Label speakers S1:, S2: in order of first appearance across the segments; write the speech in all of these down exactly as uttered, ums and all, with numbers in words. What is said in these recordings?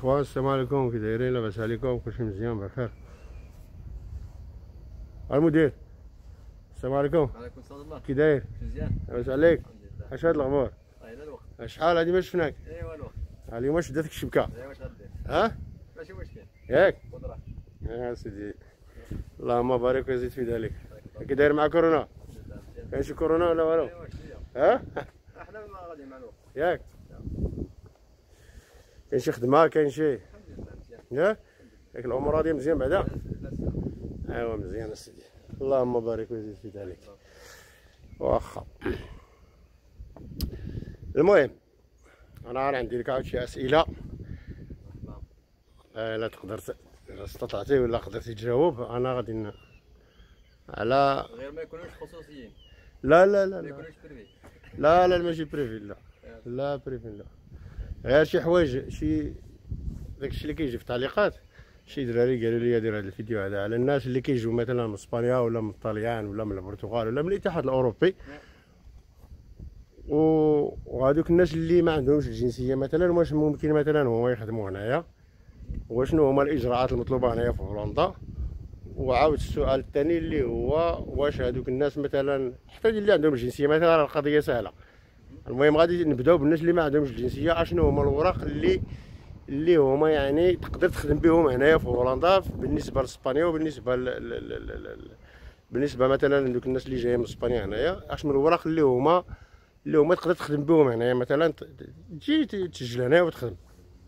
S1: اخوان السلام عليكم، كي دايرين؟ لاباس عليكم؟ كلشي مزيان بخير؟ المدير السلام عليكم.
S2: وعليكم السلام الله.
S1: كي داير؟
S2: مزيان
S1: لاباس عليك؟
S2: الحمد لله.
S1: اش هاد الاخبار؟
S2: طايله الوقت.
S1: شحال هادي ما شفناك؟
S2: ايوا الوقت.
S1: اليوم شداتك الشبكه؟
S2: ايوا واش غدير؟
S1: ها؟
S2: ماشي مشكل.
S1: ياك؟
S2: قدره.
S1: يا سيدي اللهم بارك وزيد في ذلك. كي داير مع كورونا؟ كاين شي كورونا ولا والو؟
S2: ايوا شويه.
S1: ها؟
S2: احنا ما غادي مع الوقت.
S1: ياك؟ كاين شي خدمه؟ كاين شي؟
S2: الحمد لله مزيان.
S1: ياك؟ ياك الامور هادي مزيان بعدا؟
S2: لا
S1: ايوا مزيان اسيدي اللهم بارك وزيد في ذلك. واخا المهم انا راه عندي لك عاود شي اسئله آه لا تقدر ت- إلا استطعتي ولا قدرتي تجاوب انا غادي ن- على
S2: غير ما يكونوش خصوصيين،
S1: لا لا لا
S2: ما
S1: لا
S2: يكونوش بريفي.
S1: لا لا ماشي بريفي، لا لا بريفي لا، غير شي حوايج، شي داكشي اللي كيجي في التعليقات. شي دراري قالوا لي دير هذا الفيديو هذا على الناس اللي كيجيو مثلا من اسبانيا ولا من الطليان ولا من البرتغال ولا من الاتحاد الاوروبي، و... وهذوك الناس اللي ما عندهمش الجنسيه مثلا، واش ممكن مثلا هما يخدموا هنايا؟ وشنو هما الاجراءات المطلوبه هنايا في هولندا؟ وعاود السؤال الثاني اللي هو واش هذوك الناس مثلا حتى اللي عندهم الجنسيه مثلا، القضيه سهله. المهم غادي نبداو بالناس اللي ما عندهمش الجنسيه، اشنو هما الوراق اللي اللي هما يعني تقدر تخدم بهم هنايا في هولندا بالنسبه لاسبانيا وبالنسبه ل... ل... ل... ل... ل... بالنسبه مثلا لدوك الناس اللي جايين من اسبانيا هنايا، اشنو الوراق اللي هما اللي هما تقدر تخدم بهم هنايا، مثلا ت- تجي تسجل هنايا وتخدم.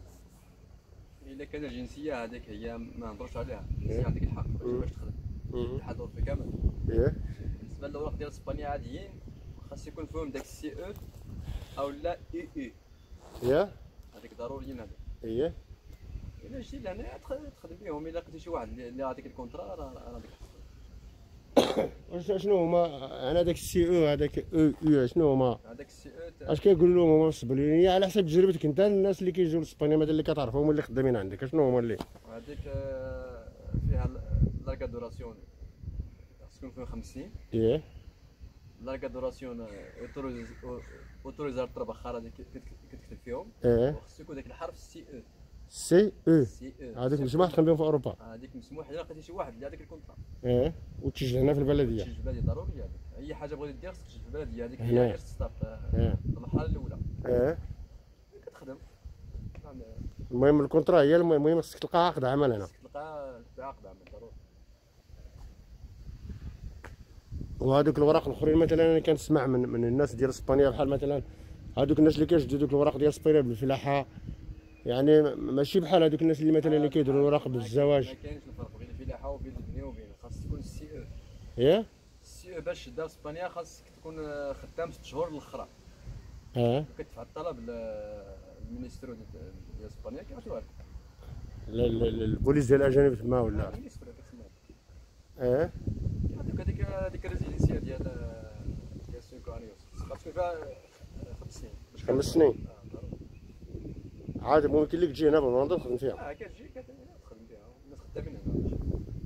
S2: الا كان الجنسيه هذيك هي ما نهضروش عليها، الجنسيه عندك الحق باش تخدم. الاتحاد الاوروبي كامل.
S1: ايه
S2: بالنسبه للاوراق ديال اسبانيا عاديين خاص يكون فيهم داك السي او او لا اي اي،
S1: ايه
S2: هذيك ضروريين هذوك.
S1: ايه
S2: الا جيتي لهنا تخدم بهم، الا لقيتي شي واحد اللي عطيك الكونترا راه راه ديك.
S1: واش شنو هما انا داك السي او هذاك او يو شنو هما؟
S2: هذاك السي او
S1: اش كيقولوا لهم هما بالنسبه لي على حسب تجربتك انت، الناس اللي كيجيو لاسبانيا مثلا اللي كتعرفهم اللي خدامين عندك، شنو هما اللي
S2: هذيك آه، فيها لاركا دوراسيون خاص يكون فيها خمسين.
S1: ايه
S2: لاركا دوراسيون اوتوريزار الطربخ هذيك كتكتب فيهم،
S1: ايه
S2: وخص يكون داك الحرف سي او.
S1: سي او
S2: سي او
S1: هذيك مسموح تخدم بهم في اوروبا.
S2: هذيك مسموح الا لقيتي شي واحد اللي عطيك الكونترا.
S1: ايه وتسجل هنا في البلديه.
S2: تسجل في البلديه ضروري هذيك، اي حاجه بغيتي دير خصك تسجل في البلديه هذيك، هي
S1: هنا.
S2: غير ستارت
S1: ايه
S2: المرحله الاولى
S1: ايه
S2: كتخدم. يعني
S1: المهم الكونترا هي المهم المهم خصك تلقى عقد عمل هنا.
S2: خصك تلقى عقد عمل ضروري.
S1: وهذوك الوراق الاخرين مثلا انا كنسمع من من الناس ديال اسبانيا، بحال مثلا هذوك الناس اللي كيجدوا دوك الوراق ديال اسبانيا بالفلاحه، يعني ماشي بحال هذوك الناس اللي مثلا اللي كيديروا الوراق بالزواج.
S2: ما كاينش الفرق بين الفلاحه وبين البنيه وبين، خاص تكون السي او.
S1: ايه
S2: السي او باش تدار اسبانيا خاصك تكون خدام ست شهور الاخرى،
S1: اه
S2: كتدفع الطلب للمينيسترو ديال اسبانيا كيعطيوها لك.
S1: ل- ل- البوليس ديال الاجانب تما ولا
S2: المينيسترو كتسمى
S1: اه
S2: كيعطيوك هذيك هذيك الريزيدنسيه ديال ديال سينكو انيوس، خاص تكون فيها خمس سنين باش
S1: خمس سنين.
S2: اه ضروري.
S1: عاد ممكن لك تجي هنا بالهولندا تخدم فيها.
S2: اه كتجي كتخدم بها، الناس خدامين هنا.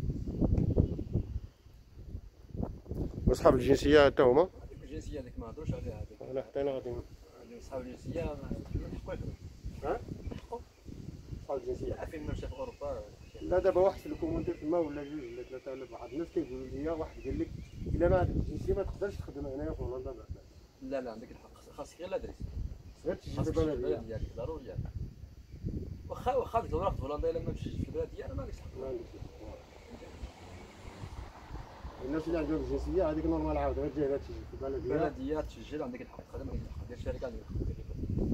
S1: واصحاب الجنسيه حتى هما.
S2: هذيك الجنسيه هذيك ما هضروش عليها، هذيك
S1: انا حتى انا غادي
S2: هذيك صحاب الجنسيه من حقهم يخدموا.
S1: ها
S2: من حقهم.
S1: اصحاب الجنسيه.
S2: عارفين مشى في اوروبا.
S1: لا دابا واحد في الكومونتير تما ولا جوج ولا ثلاثه ولا بعض الناس كيقولوا لي واحد قال لك الا ما عندك الجنسيه ما تقدرش تخدم هنايا في هولندا.
S2: لا لا عندك الحق، خاصك غير الادريس،
S1: غير تجي
S2: خاصك
S1: دابا
S2: تمشي للبلد ديالك ضروري يعني. واخا واخا ديك الوراق في هولندا الا ما مشيتش في البلد ديالنا ما عندكش الحق.
S1: ما عندكش. الناس اللي عندهم الجنسيه هذيك نورمال عاود غير تجي هنا تجي في البلديه.
S2: البلديه تسجل عندك الحق تخدم، عندك الحق ديال الشركه، عندك الحق ديال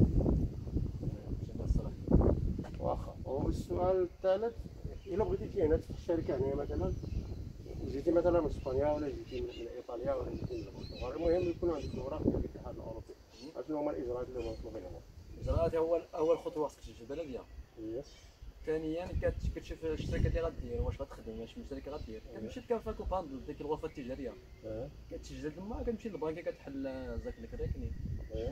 S2: جميع الصلاحيات.
S1: واخا والسؤال الثالث الا بغيتي تجي هنا تفتح الشركه هنا مثلا، جيتي مثلا من اسبانيا ولا جيتي من من ايطاليا ولا جيتي من البرتغال، المهم يكون عندك الاوراق ديال الاتحاد الاوروبي، اشنو هما الاجراءات اللي هما مطلوبين هنا؟
S2: الاجراءات اول اول خطوه خصك تجي في البلديه.
S1: هي
S2: ثانيا كت- كتشوف الشركه اللي غدير واش غتخدم، واش من شركه غدير، كتمشي تكافا كوباند ديك الغرفه التجاريه،
S1: اه
S2: كتسجل تما، كتمشي للبنكه كتحل زاك الكريكني.
S1: اه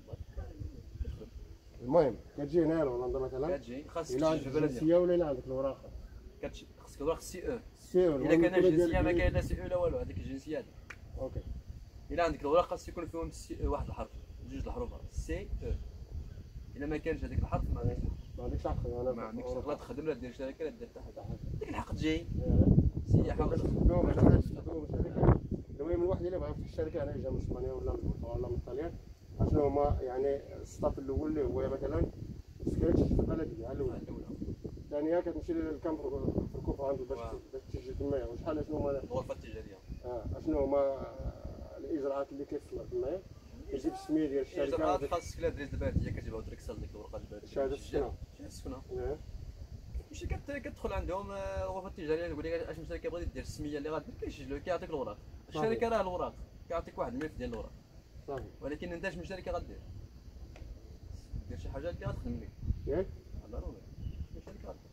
S1: المهم كتجي هنا لهولندا مثلا،
S2: كتجي خاصك
S1: الا
S2: تجي
S1: عندك
S2: في البلديه،
S1: الجنسيه ولا الا عندك الاوراق
S2: كتجي خاصك الوراق سي او.
S1: سي او.
S2: الا كان الجنسيه ما كاين لا سي او لا والو، هذيك الجنسيه هذيك.
S1: اوكي
S2: الا عندك الوراق خاص يكون فيهم سي او، واحد الحرف جوج الحروف سي او، الا ما كانش هذيك الحرف ما عندكش.
S1: ما عندكش حق انا
S2: ما عندكش لا تخدم لا دير شركه لا دير حتى حاجه، ديك الحق تجي
S1: آه.
S2: سياحه
S1: باش تخدموا باش تخدموا شركه. المهم الواحد اللي بغا يفتح الشركه هنا جا من اسبانيا ولا من البرتغال ولا من الطليان، اشنو هما يعني السطاف الاول اللي هو مثلا سكنت في البلد ديالها الاولى، الثانيه كتمشي للكامب في الكوفراند باش باش تسجل تمايا، وشحال اشنو هما
S2: الغرفه التجاريه.
S1: اه اشنو هما الاجراءات اللي كيفصلوا تمايا، كتجيب السميه ديال الشركه.
S2: الاجراءات خاصك لا دريس البلديه كتجيبها وتركسل ديك الورقه البلديه.
S1: شهاده السكنه.
S2: شهاده السكنه.
S1: اه.
S2: ماشي كتدخل عندهم الغرفه التجاريه تقول لك اش شركه بغيتي دير السميه اللي غادير كيسجلوك كيعطيك الوراق. الشركه راه الوراق كيعطيك واحد الملف ديال الوراق.
S1: صافي.
S2: ولكن انت من شركه غدير دير شي حاجه اللي غتخدم لك.
S1: ياك؟
S2: ضروري شي شركه غدير.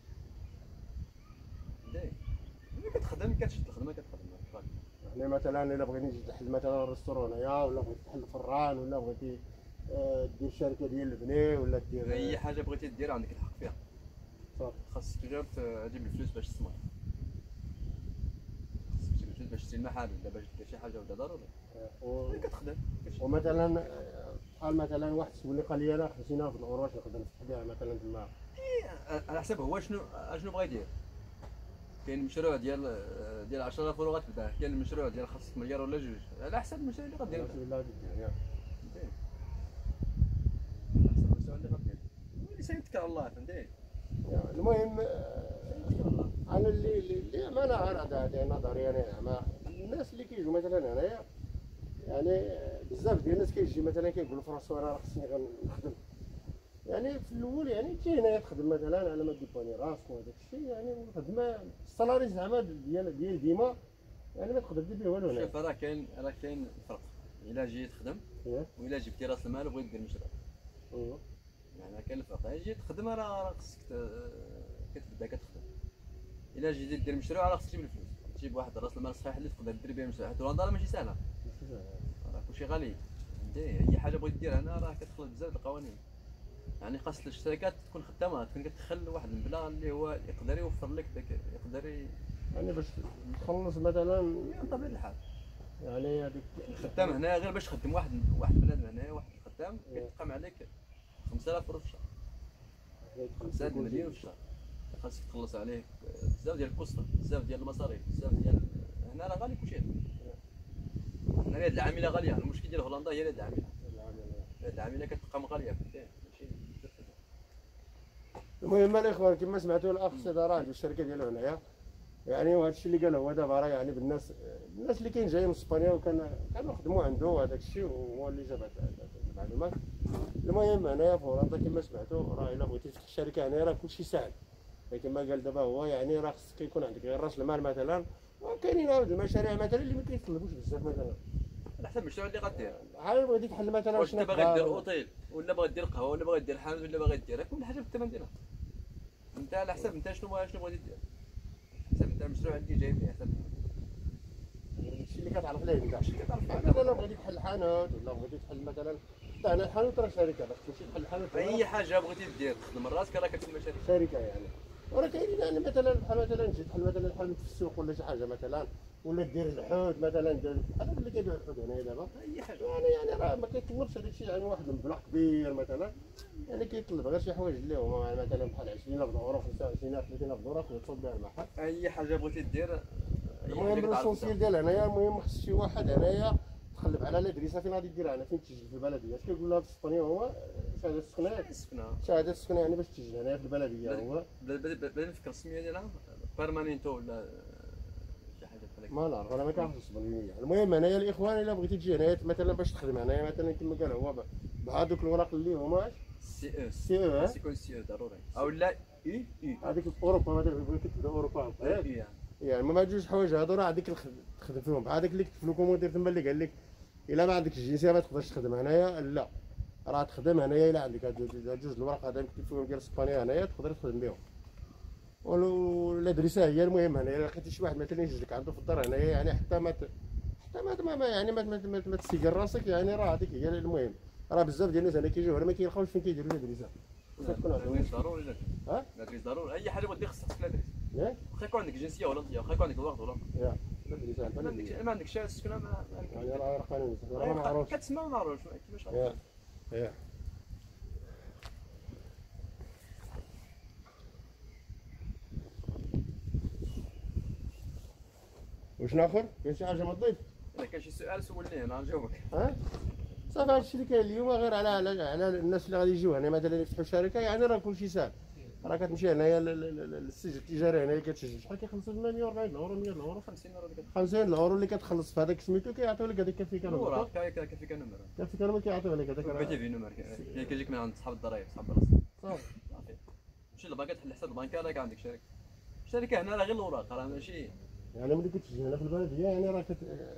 S2: داير ملي كتخدم كتشد الخدمه كتخدم.
S1: يعني مثلا الا بغيتي تجي تحل مثلا ريستورون هنايا، ولا بغيتي تحل فران، ولا بغيتي آه دير شركه ديال البني، ولا دير
S2: اي حاجه بغيتي دير عندك الحق فيها.
S1: صافي.
S2: خاصك غير تجيب الفلوس باش تسمر. خاصك تجيب الفلوس باش تشري المحل ولا باش دير شي حاجه ولا ضروري. و... كتخدم.
S1: ومثلا بحال مثلا واحد سولني قال لي انا خمسين ألف اورو واش نقدر نفتح بها مثلا تما.
S2: اي على حسب هو شنو شنو بغا يدير. كاين مشروع ديال ديال عشرة ألف اورو غتبدا، كاين المشروع ديال خاصك مليار ولا جوج، على حسب المشروع اللي غدير.
S1: على حسب اللي غدير ياك.
S2: على حسب المشروع اللي غدير. اللي سيتكل على الله فهمتي.
S1: المهم انا اللي اللي ما انا انا هذه نظريه انا مع الناس اللي كيجوا مثلا هنايا، يعني بزاف ديال الناس كيجي مثلا كيقولوا في راسو انا راه خصني غنخدم. يعني في الاول يعني تجي هنايا تخدم مثلا على ما ديبوني راسك وهذاك الشيء، يعني الخدمه السالاري زعما ديال ديال ديما يعني ما تقدر دير به والو هنا.
S2: شوف راه كاين راه كاين فرق الا جيت تخدم وإلا جبتي راس المال وبغيت دير مشروع. يعني كاين الفرق، الا جيت تخدم راه خصك كتبدا كتخدم. الا جيتي دير مشروع راه خصك تجيب الفلوس، تجيب واحد راس المال صحيح اللي تقدر دير به مشروع، حيت هولندا ماشي سهله. راه كلشي غالي فهمتي. اي حاجه بغيت دير هنا راه كتخلط بزاف د القوانين. يعني خاص الشركات تكون خدامه، تكون كتدخل واحد المبلغ اللي هو يقدر يوفر لك داك يقدر
S1: يعني باش تخلص مثلا
S2: بطبيعه الحال.
S1: يعني هذيك
S2: الخدام هنا غير باش تخدم واحد واحد بنادم هنايا، واحد الخدام كيتقام عليك خمسة آلاف اورو في الشهر، خمسة مليون في الشهر. خاصك تخلص عليه بزاف ديال الكسره، بزاف ديال المصاريف، بزاف ديال هنا راه غالي كلشي. هنا اليد العامله غاليه، المشكل ديال هولندا هي اليد العامله. اليد العامله كتبقى غاليه فهمتي.
S1: المهم الاخوان كما سمعتوا الاخ سيدي راه عنده الشركه ديالو هنايا، يعني وهذا الشيء اللي قال هو دابا راه يعني بالناس الناس اللي كاين جايين من اسبانيا وكان كانوا خدموا عنده وهذاك الشيء وهو اللي جاب المعلومات. المهم هنايا في هولندا كما سمعتوا راه الا بغيتي تفتح شركه هنايا راه كلشي ساهل، كما قال دابا هو يعني راه خصك يكون عندك غير راس المال مثلا. وكاينين هاد المشاريع مثلا اللي ما كيطلبوش بزاف مثلا
S2: على حسب المشروع اللي غدير.
S1: بحال بغيتي تحل مثلا
S2: واش انت باغي دير اوتيل ولا باغي دير قهوه ولا باغي دير حانوت ولا باغي دير كل حاجه بالثمن ديالها. انت على حسب انت شنو شنو بغيتي دير، حسب انت المشروع اللي جاي فيه حسب
S1: الشيء اللي كتعرف ليه انت. الشيء اللي كتعرف ليه مثلا بغيتي تحل حانوت ولا بغيتي تحل مثلا حتى هنا الحانوت راه شركه، باش تمشي تحل حانوت
S2: اي حاجه بغيتي دير تخدم راسك راه كتسمى شركه.
S1: شركه يعني. وراه كاينين يعني مثلا بحال مثلا تجي تحل مثلا حانوت في السوق ولا شي حاجه مثلا، ولا دير الحوت مثلا دير بحال اللي كيبيع الحوت هنايا دابا.
S2: اي حاجه
S1: يعني يعني راه ما كيطلبش هذاك الشيء يعني واحد المبلغ كبير مثلا، يعني كيطلب غير شي حوايج اللي هما مثلا بحال عشرين ألف اورو خمسة وعشرين ألف ثلاثين ألف اورو كيوصل بها المحل.
S2: اي حاجه بغيتي دير.
S1: المهم الريسونسيال ديال هنايا المهم خص شي واحد هنايا تقلب على الادريسه فين غادي ديرها هنا، فين تسجل في البلديه. اش كيقول لها في اسبانيا هو شهاده السكنه.
S2: السكنه
S1: شهاده السكنه يعني باش تسجل هنايا في البلديه هو.
S2: بدا نفكر السميه ديالها بيرمانينتو ولا شي حاجه بحال
S1: ما نعرف انا ما كنعرفش الاسبانيه. المهم هنايا الاخوان الا بغيتي تجي هنايا مثلا باش تخدم هنايا مثلا كما قال هو بهذوك الوراق اللي هما
S2: سي او
S1: سي او
S2: خاص يكون سي او ضروري او لا اي اي
S1: هذيك اوروبا مثلا بغيتي تبدا اوروبا
S2: اي
S1: يعني ما جوج حوايج هادو راه هذيك تخدم فيهم. بحال هذاك اللي كتب لكم مدير تما اللي قال لك الا ما عندكش الجنسيه ما تقدرش تخدم هنايا. لا راه تخدم هنايا الا عندك هاد جوج الوراق هذا مكتوب فيهم ديال اسبانيا هنايا تقدر تخدم بهم. والادريسه هي المهم هنايا. الا لقيتي شي واحد مثلا يجلك عنده في الدار هنايا يعني حتى ما حتى ما, ما يعني ما, ما, ما, ما تسيقر راسك يعني راه هذيك هي المهم. راه بزاف ديال الناس هنا كيجيو هنا ما كيلقاوش فين كيديروا الادريسه.
S2: كتكون عندهم ضروري لازم ها الادريس ضروري. اي حاجه بغيتي خصك تكون الادريس. ياك واخا يكون عندك جنسيه هولنديه واخا يكون عندك الوقت ولا
S1: ياك الادريس
S2: ما عندكش ما عندكش السكنه ما
S1: يعني راه قانون راه ما معروفش
S2: كتسمى ما معروفش كيفاش
S1: ياك ياك واش اخر كاين شي حاجه ما تضيف؟
S2: اذا كان شي سؤال سولني انا نجاوبك.
S1: ها صافي هادشي اللي كاين اليوم غير على على على الناس اللي غادي يجيو هنا مثلا يفتحوا شركه، يعني راه كلشي ساهل. راه كتمشي هنايا للسجل التجاري هنايا كتسجل شحال كيخلصوا لنا مية وأربعين اورو مية اورو
S2: خمسين اورو ديك
S1: خمسين اورو اللي كتخلص في هذاك سميتو كيعطيو لك هذيك كافيكا
S2: النور
S1: نمر
S2: كيفيك نمر
S1: كافيكا نمر كيعطيو لك هذاك
S2: بيتي في نمر كيجيك من عند صحاب الضرايب صحاب الراس
S1: صافي.
S2: صافي تمشي للبنكه تحل حساب البنكه راك عندك شركه. الشركه هنا راه غير الاوراق راه ماشي
S1: يعني ملي كتجي هنا في البلديه يعني راه كت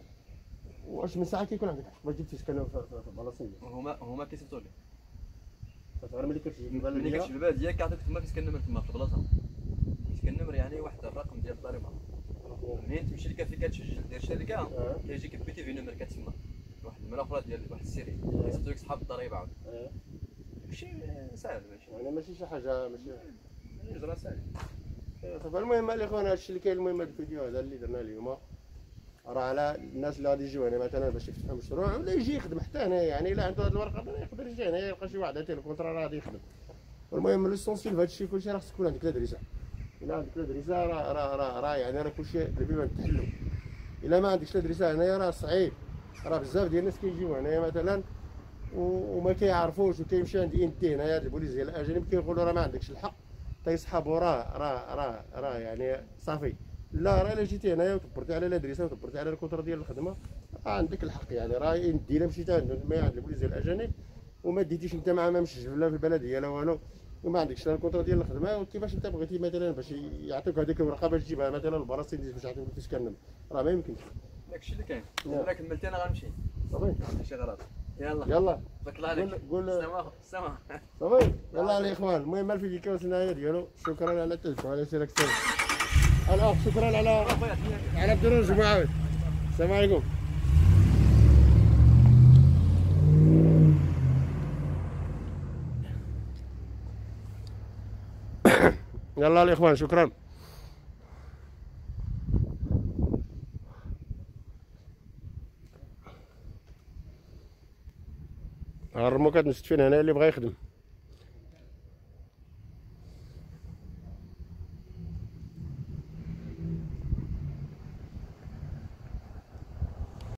S1: واش من ساعه كيكون عندك حق ما جبتيش كانوا في البلاصه
S2: هما هما كيصيفطوا لك
S1: غير ملي كتجي
S2: ملي
S1: البلديه
S2: كتمشي للبلديه كيعطيك تما فيسك النمر تما في البلاصه. فيسك النمر يعني واحد الرقم ديال الضريبه. منين تمشي للكافيكا تسجل دير شركه كيجيك بيتي في نمر كتسمى واحد النمره اخرى ديال واحد السيري كيصيفطوا لك صحاب الضريبه عاود. داكشي ساهل ماشي
S1: يعني ماشي شي حاجه ماشي
S2: يجرى ساهل.
S1: صافي. المهم الاخوان هادشي اللي كاين. المهم هاد الفيديو هذا اللي درنا اليوم راه على الناس اللي غادي يجيو هنا مثلا باش يفتحوا مشروع ولا يجي يخدم حتى هنا، يعني الا عنده هاد الورقه يقدر يجي هنا يلقى شي واحد عطيه الكونترا راه غادي يخدم. المهم ليسونسيال في هادشي كلشي راه خصك تكون عندك الادريسه. الا عندك الادريسه راه راه راه راه يعني راه كلشي البيبان تحلو. الا ما عندكش الادريسه هنايا راه صعيب. راه بزاف ديال الناس كيجيو هنايا مثلا وما كيعرفوش وكيمشي عند انتي هنايا البوليس ديال الاجانب كيقولوا راه ما عندكش الحق تيسحبوا راه راه راه راه يعني صافي. لا راه الا جيتي هنايا وتبرتي على الادريسه وتبرتي على الكونترا ديال الخدمه راه عندك الحق. يعني راه انت الا مشيتي عند عند البوليس ديال الاجانب وما ديتيش انت معاه ما مسجل لا في البلديه لا والو وما عندكش لا الكونترا ديال الخدمه وكيفاش انت بغيتي مثلا باش يعطيوك هذيك الورقه باش تجيبها مثلا للبلاصه باش يعطيوك فاش كنم راه ما يمكنش.
S2: داكشي اللي كاين. الا كملتي انا غنمشي
S1: صافي
S2: عندي شي غرض. يلا
S1: يلا
S2: بارك الله عليك.
S1: قول
S2: السلام السلام.
S1: صافي يلا الاخوان. المهم الفيديو كان النهايه ديالو. شكرا على التلفون على سيرك سير الاخ. شكرا على على الدروج معاود. السلام عليكم. يلا الاخوان شكرا. الرموكات نستفين هنا اللي بغى يخدم.